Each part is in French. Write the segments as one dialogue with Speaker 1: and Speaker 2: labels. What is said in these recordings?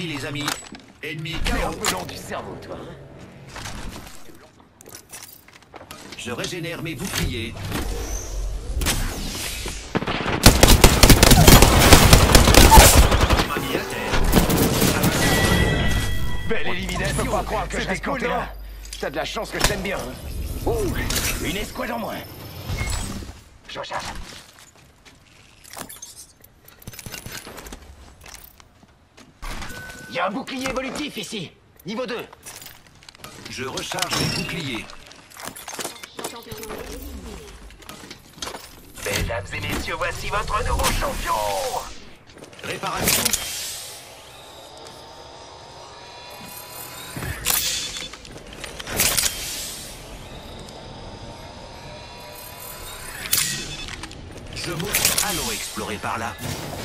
Speaker 1: pris, les amis. Ennemi
Speaker 2: T'es un
Speaker 1: KO.
Speaker 2: peu lent du cerveau, toi.
Speaker 1: Je régénère mes boucliers. M'a mis à terre.
Speaker 2: Belle élimination, peux pas croire que je reste cool, là. T'as de la chance que je t'aime bien. Hein. Ouh, une escouade en moins. Je recharge. Il y a un bouclier évolutif ici. Niveau 2.
Speaker 1: Je recharge mes boucliers.
Speaker 2: Mesdames et messieurs, voici votre nouveau champion.
Speaker 1: Réparation. Je monte. Allons explorer par là.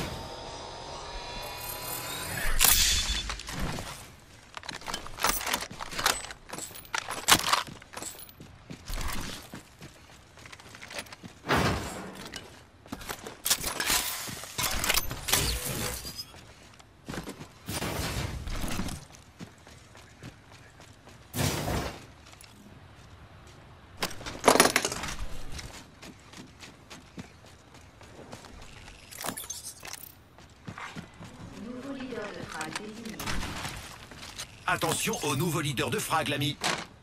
Speaker 1: Attention au nouveau leader de frag, l'ami.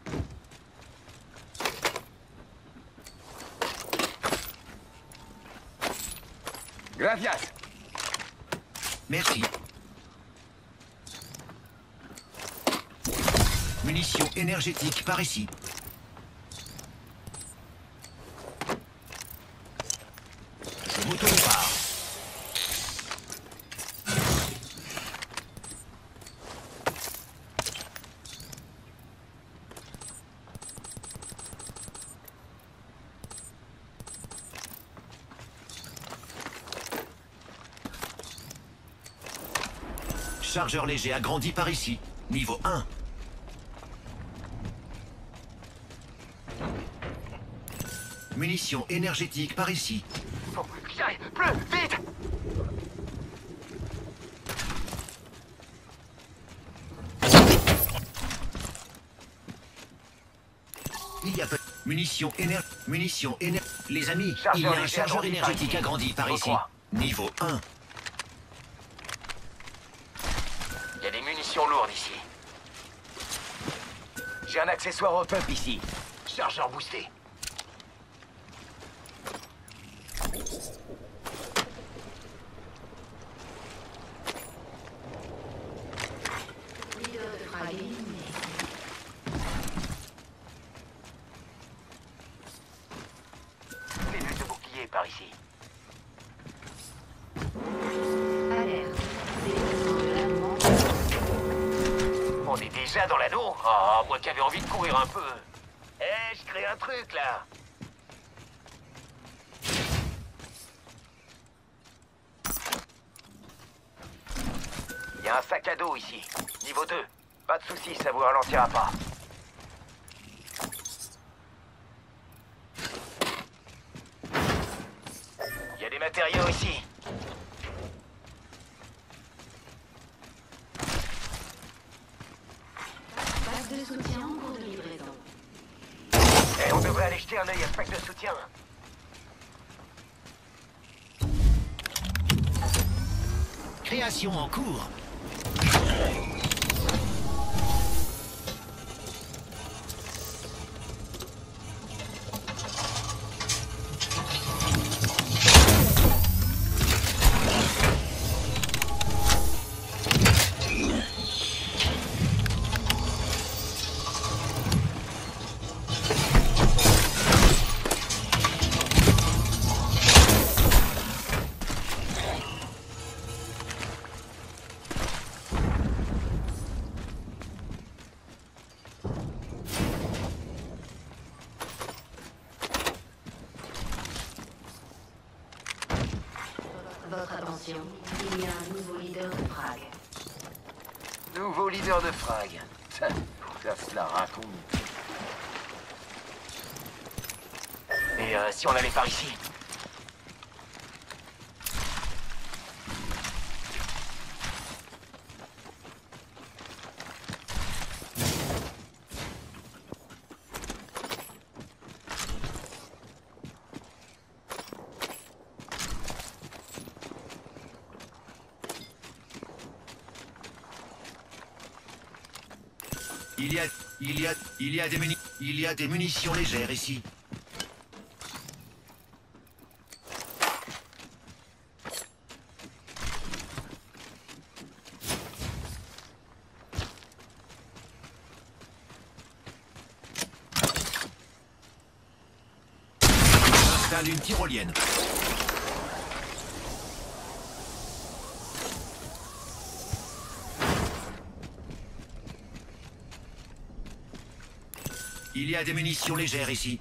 Speaker 2: Gracias.
Speaker 1: Merci. Munitions énergétiques par ici. Je m'auto-répare. Chargeur léger agrandi par ici. Niveau 1. Munitions énergétiques par ici.
Speaker 2: Faut que j'y aille. Bleu, vite.
Speaker 1: Il y a peu. Munitions Les amis,
Speaker 2: Chargeur
Speaker 1: il y a un
Speaker 2: léger
Speaker 1: chargeur
Speaker 2: agrandi par
Speaker 1: énergétique
Speaker 2: ici.
Speaker 1: agrandi par ici.
Speaker 2: Pourquoi?
Speaker 1: Niveau 1.
Speaker 2: Il y a des munitions lourdes ici. J'ai un accessoire au pump ici. Chargeur boosté.
Speaker 3: Leader de frag éliminé.
Speaker 2: Cellule de bouclier par ici.
Speaker 3: Alerte. Déplacement de l'allemand.
Speaker 2: On est déjà dans l'anneau. Oh, moi qui avais envie de courir un peu. Eh, je crée un truc là. Il y a un sac à dos ici. Niveau 2. Pas de soucis, ça vous ralentira pas. Il y a des matériaux ici.
Speaker 3: Pack de soutien en cours de livraison.
Speaker 2: Eh, on devrait aller jeter un œil à ce pack de soutien.
Speaker 1: Création en cours.
Speaker 3: Votre attention, il y a un nouveau leader de frag.
Speaker 2: Nouveau leader de frag. Ça se la raconte. Et si on allait par ici?
Speaker 1: Il y a des munitions légères ici. J'installe une tyrolienne. Il y a des munitions légères ici.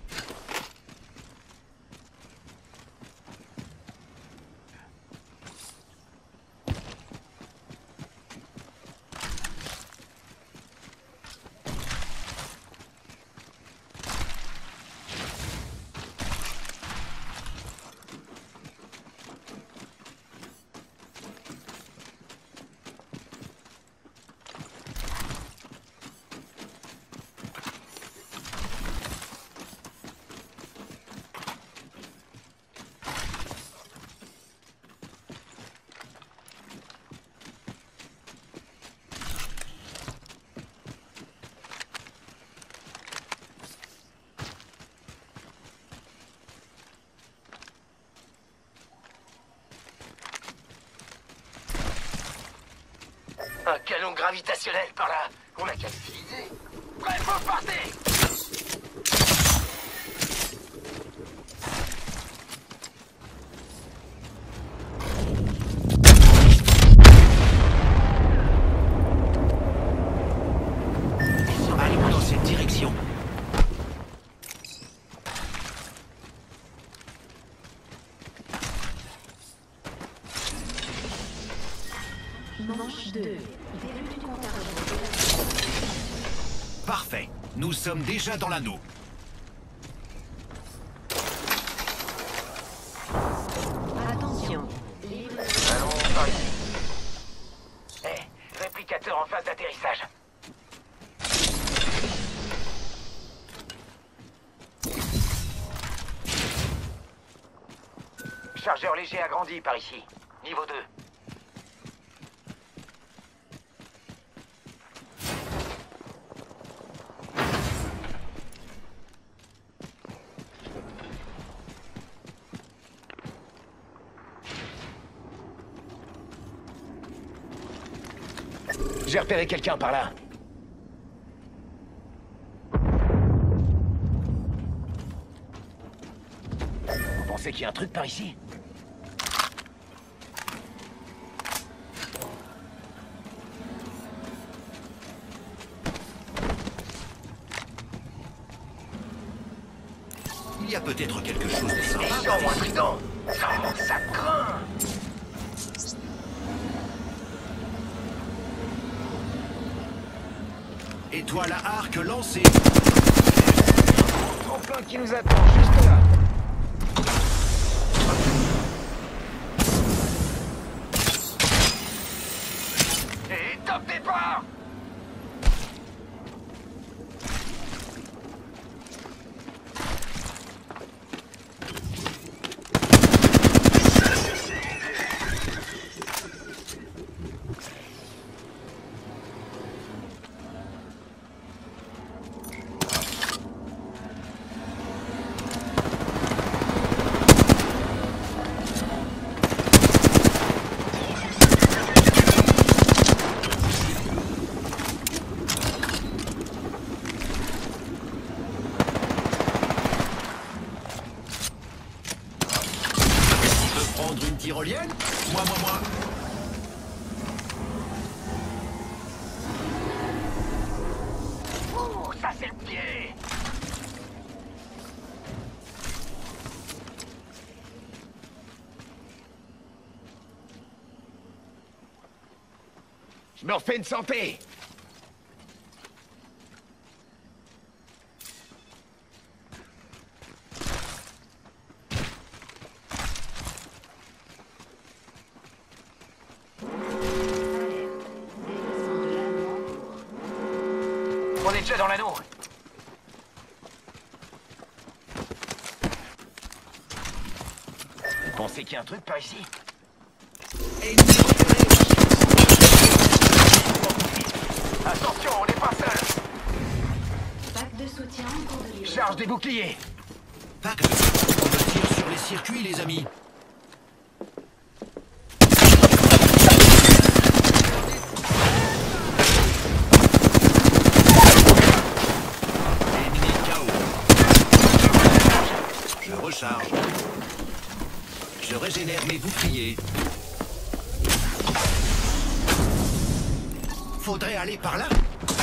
Speaker 2: Un canon gravitationnel par là. On a qu'à l'utiliser. Prêt pour partir!
Speaker 1: Allons dans cette direction.
Speaker 3: Manche 2. Début du compte à rebours.
Speaker 1: Parfait. Nous sommes déjà dans l'anneau.
Speaker 3: Attention. Libre.
Speaker 2: Allons par ici. Réplicateur en phase d'atterrissage. Chargeur léger agrandi par ici. Niveau 2. J'ai repéré quelqu'un par là. Vous pensez qu'il y a un truc par ici?
Speaker 1: Il y a peut-être quelque chose de sympa.
Speaker 2: Attention, mon trident! Oh, ça craint!
Speaker 1: Étoile à arc lancée.
Speaker 2: Tremplin qui nous attend juste là. Et top départ!
Speaker 1: Prendre une tyrolienne? Moi.
Speaker 2: Ouh, ça c'est le pied! Je me refais une santé! On est déjà dans l'anneau. Vous pensez qu'il y a un truc par ici? Attention, on n'est pas seul. Charge des boucliers.
Speaker 1: Pas que... On me tire sur les circuits, les amis. Ennemi KO. Je recharge. Je régénère mes boucliers. Faudrait aller par là.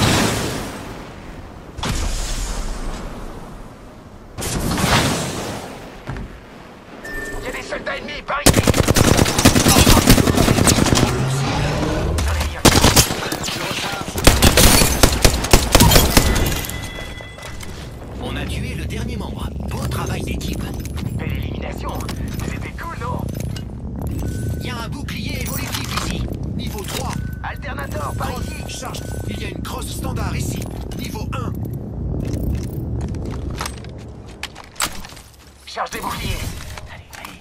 Speaker 2: Il y a des soldats ennemis par ici.
Speaker 1: On a tué le dernier membre. Beau travail d'équipe.
Speaker 2: Belle élimination. C'était cool, non?
Speaker 1: Il y a un bouclier évolutif ici. Niveau 3.
Speaker 2: Alternator par ici.
Speaker 1: Charge. Il y a une crosse standard ici. Niveau 1.
Speaker 2: Charge des boucliers. Allez, allez.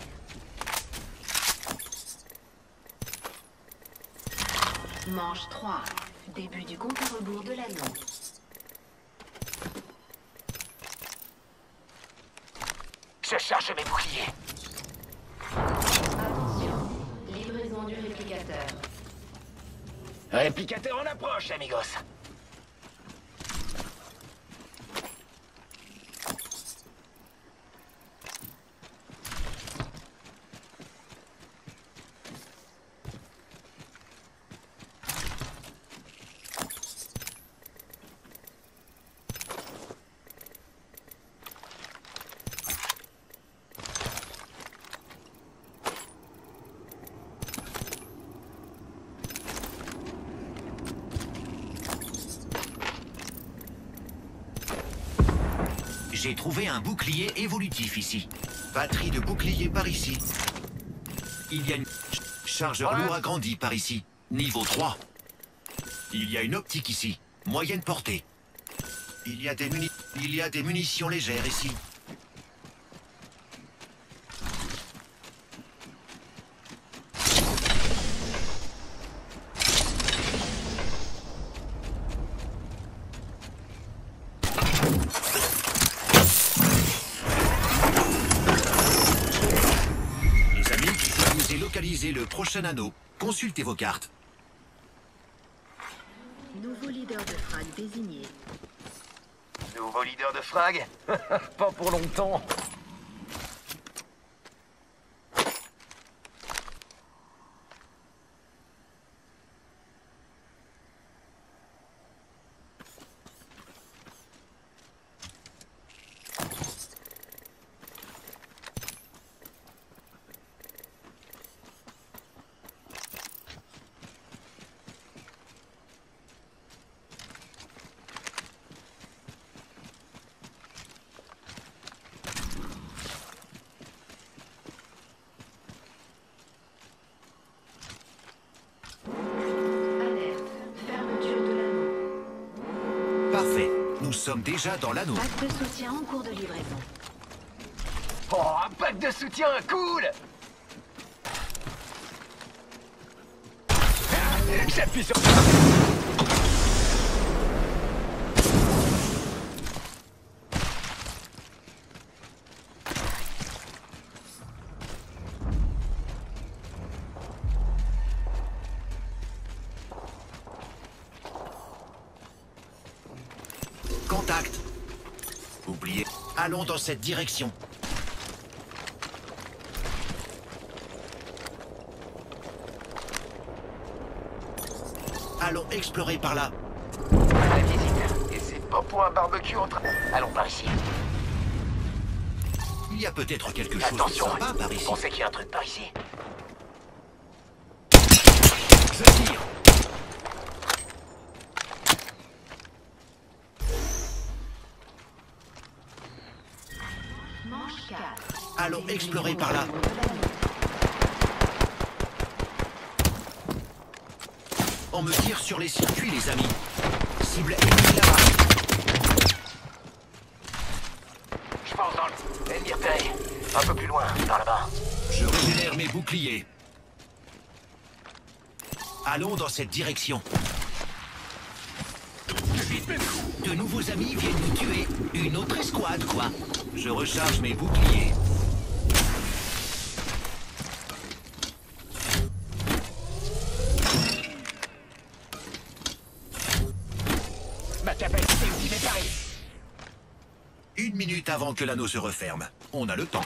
Speaker 3: Manche 3. Début du compte à rebours de l'anneau.
Speaker 2: Je charge mes boucliers.
Speaker 3: Attention. Livraison du réplicateur.
Speaker 2: Réplicateur en approche, amigos.
Speaker 1: J'ai trouvé un bouclier évolutif ici. Batterie de bouclier par ici. Il y a une chargeur lourd agrandi par ici. Niveau 3. Il y a une optique ici. Moyenne portée. Il y a des munitions légères ici. Localisez le prochain anneau. Consultez vos cartes.
Speaker 3: Nouveau leader de frag désigné.
Speaker 2: Nouveau leader de frag. Pas pour longtemps.
Speaker 3: Alerte. Fermeture de l'anneau.
Speaker 1: Parfait. Nous sommes déjà dans l'anneau.
Speaker 3: Pack de soutien en cours de livraison.
Speaker 2: Oh, un pack de soutien, cool. J'appuie sur...
Speaker 1: Contact. Oubliez. Allons dans cette direction. Allons explorer par là.
Speaker 2: La visite. Et c'est pas pour un barbecue entre... Allons par ici.
Speaker 1: Il y a peut-être quelque chose de
Speaker 2: Attention,
Speaker 1: sympa par ici.
Speaker 2: on sait qu'il y a un truc par ici.
Speaker 1: Je tire.
Speaker 3: Manche 4.
Speaker 1: Allons explorer par là. On me tire sur les circuits, les amis. Cible ennemie là-bas.
Speaker 2: Je pense dans le... Ennemi repéré. Un peu plus loin, par là-bas.
Speaker 1: Je régénère mes boucliers. Allons dans cette direction.
Speaker 2: Je suis
Speaker 1: De nouveaux amis viennent nous tuer. Une autre escouade, quoi. Je recharge mes boucliers.
Speaker 2: Ma capacité aussi déclarée.
Speaker 1: 1 minute avant que l'anneau se referme. On a le temps.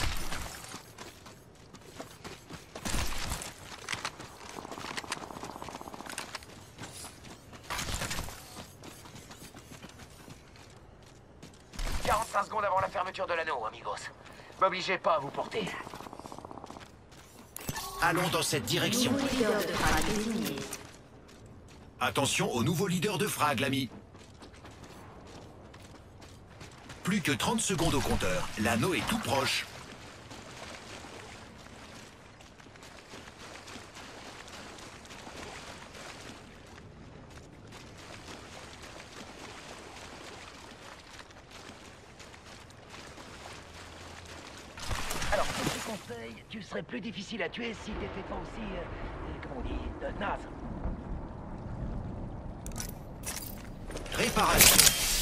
Speaker 2: « 45 secondes avant la fermeture de l'anneau, amigos. M'obligez pas à vous porter.
Speaker 1: Allons dans cette direction.
Speaker 3: Nouveau leader de frag désigné.
Speaker 1: Attention au nouveau leader de frag, l'ami. Plus que 30 secondes au compteur. L'anneau est tout proche.
Speaker 2: Alors, petit conseil, tu serais plus difficile à tuer si t'étais pas aussi... comment on dit, naze.
Speaker 1: Réparation.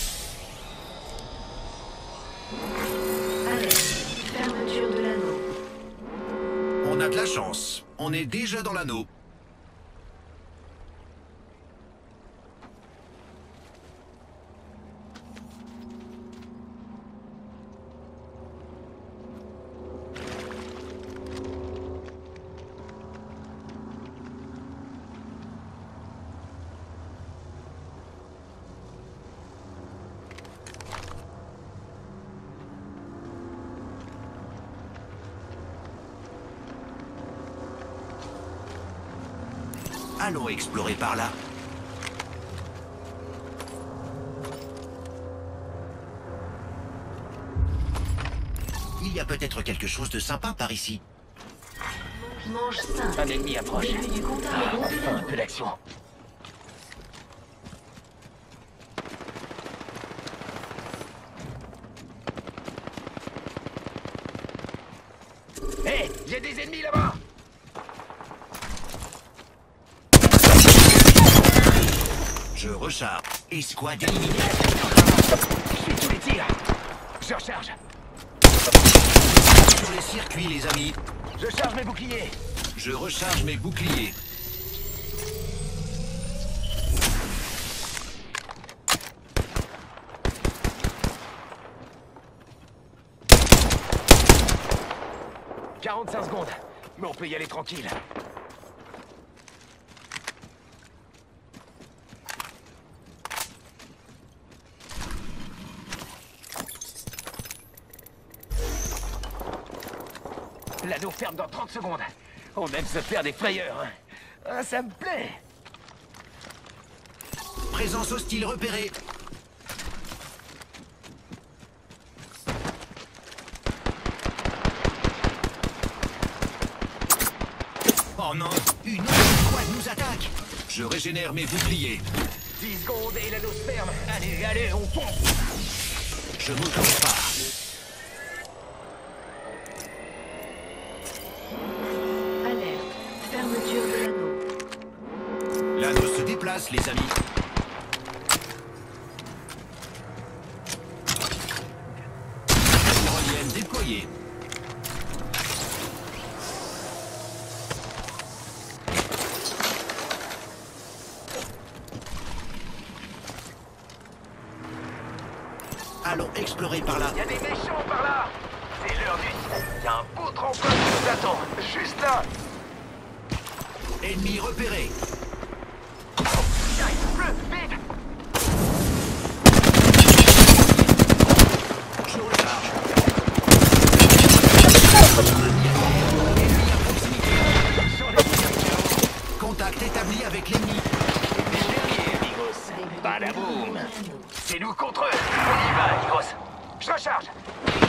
Speaker 3: Alerte. Fermeture de l'anneau.
Speaker 1: On a de la chance. On est déjà dans l'anneau. Allons explorer par là. Il y a peut-être quelque chose de sympa par ici.
Speaker 3: Manche 5.
Speaker 2: Un ennemi approche.
Speaker 3: Début du compte à rebours de
Speaker 2: Enfin, un
Speaker 3: l'anneau.
Speaker 2: peu d'action. Hé, j'ai des ennemis là-bas.
Speaker 1: Je recharge. Escouade éliminée.
Speaker 2: Je suis tous les tirs. Je recharge.
Speaker 1: Sur les circuits, les amis.
Speaker 2: Je charge mes boucliers.
Speaker 1: Je recharge mes boucliers.
Speaker 2: « 45 secondes. Mais on peut y aller tranquille. L'anneau ferme dans 30 secondes. On aime se faire des frayeurs. Hein. Ah, ça me plaît.
Speaker 1: Présence hostile repérée. Oh non, une autre escouade nous attaque. Je régénère mes boucliers.
Speaker 2: 10 secondes et l'anneau se ferme. Allez, allez, on fonce.
Speaker 1: Je m'autorise pas.
Speaker 3: Alerte. Fermeture de l'anneau.
Speaker 1: L'anneau se déplace, les amis. Tyrolienne déployée. Allons explorer par là.
Speaker 2: Il y a des méchants par là. C'est l'heure du... Il y a un beau tremplin qui nous attend. Juste là.
Speaker 1: Ennemi repéré.
Speaker 2: J'arrive, bleu, vite.
Speaker 1: Je recharge. Ennemi à proximité.
Speaker 2: Sur les tirs.
Speaker 1: Contact établi avec l'ennemi.
Speaker 2: Les derniers, amigos. Badaboum. C'est nous contre eux. On y va, amigos. Je recharge.